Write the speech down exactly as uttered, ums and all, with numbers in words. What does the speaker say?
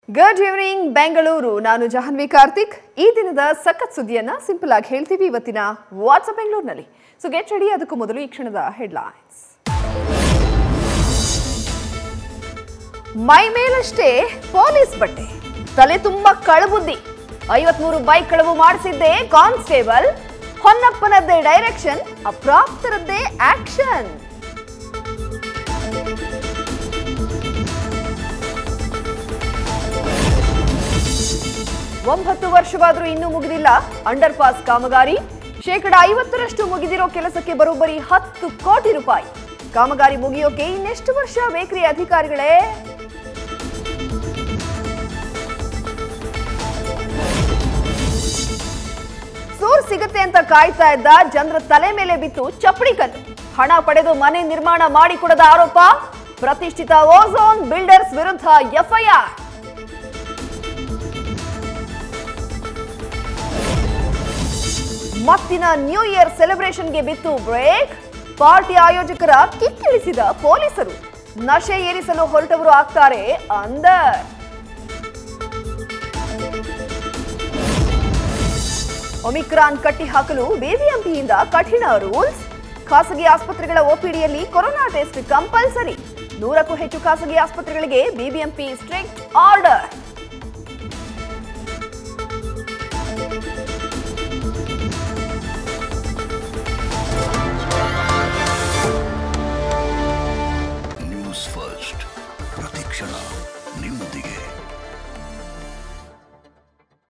Good evening Bengaluru. ನಾನು ಜಾಹ್ನವಿ ಕಾರ್ತಿಕ್. ಈ ದಿನದ ಸಖತ್ ಸುದ್ದಿಯನ್ನ ಸಿಂಪಲ್ ಆಗಿ ಹೇಳ್ತೀವಿ ಇವತ್ತಿನ ವಾಟ್ಸ್ಆಪ್ ಬೆಂಗಳೂರಿನಲ್ಲಿ. So get ready. ಅದಕ್ಕೂ ಮೊದಲು ಈ ಕ್ಷಣದ ಹೆಡ್ಲೈನ್ಸ್. ಮೈ ಮೇಲಷ್ಟೇ ಪೊಲೀಸ್ ಬಟ್ಟೆ, ತಲೆ ತುಂಬಾ ಕಳಬುದ್ದಿ. ಐವತ್ಮೂರು ಬೈಕ್ ಕಳವು ಮಾಡಿಸಿದ್ದೆ ಕಾನ್ಸ್ಟೇಬಲ್. ಹೊನ್ನಪ್ಪನದ್ದೇ ಡೈರೆಕ್ಷನ್, ಅಪ್ರಾಪ್ತರದ್ದೇ ಆಕ್ಷನ್. ಒಂಬತ್ತು ವರ್ಷವಾದರೂ ಇನ್ನೂ ಮುಗಿದಿಲ್ಲ ಅಂಡರ್ ಪಾಸ್ ಕಾಮಗಾರಿ. ಶೇಕಡ ಐವತ್ತರಷ್ಟು ಮುಗಿದಿರೋ ಕೆಲಸಕ್ಕೆ ಬರೋಬ್ಬರಿ ಹತ್ತು ಕೋಟಿ ರೂಪಾಯಿ. ಕಾಮಗಾರಿ ಮುಗಿಯೋಕೆ ಇನ್ನೆಷ್ಟು ವರ್ಷ ಬೇಕ್ರಿ ಅಧಿಕಾರಿಗಳೇ? ಸೂರ್ ಸಿಗುತ್ತೆ ಅಂತ ಕಾಯ್ತಾ ಇದ್ದ ಜನರ ತಲೆ ಮೇಲೆ ಬಿತ್ತು ಚಪ್ಪಡಿ ಕಲ್ಲು. ಹಣ ಪಡೆದು ಮನೆ ನಿರ್ಮಾಣ ಮಾಡಿಕೊಡದ ಆರೋಪ. ಪ್ರತಿಷ್ಠಿತ ಓಝೋನ್ ಬಿಲ್ಡರ್ಸ್ ವಿರುದ್ಧ ಎಫ್ಐಆರ್. ಮತ್ತಿನ ನ್ಯೂ ಇಯರ್ ಸೆಲೆಬ್ರೇಷನ್ಗೆ ಬಿತ್ತು ಬ್ರೇಕ್. ಪಾರ್ಟಿ ಆಯೋಜಕರ ಕಿಕ್ಕಿಳಿಸಿದ ಪೊಲೀಸರು. ನಶೆ ಏರಿಸಲು ಹೊರಟವರು ಆಗ್ತಾರೆ ಅಂದರ್. ಒಮಿಕ್ರಾನ್ ಕಟ್ಟಿ ಹಾಕಲು ಬಿಬಿಎಂಪಿಯಿಂದ ಕಠಿಣ ರೂಲ್ಸ್. ಖಾಸಗಿ ಆಸ್ಪತ್ರೆಗಳ ಒಪಿಡಿಯಲ್ಲಿ ಕೊರೋನಾ ಟೆಸ್ಟ್ ಕಂಪಲ್ಸರಿ. ನೂರಕ್ಕೂ ಹೆಚ್ಚು ಖಾಸಗಿ ಆಸ್ಪತ್ರೆಗಳಿಗೆ ಬಿಬಿಎಂಪಿ ಸ್ಟ್ರಿಕ್ಟ್ ಆರ್ಡರ್.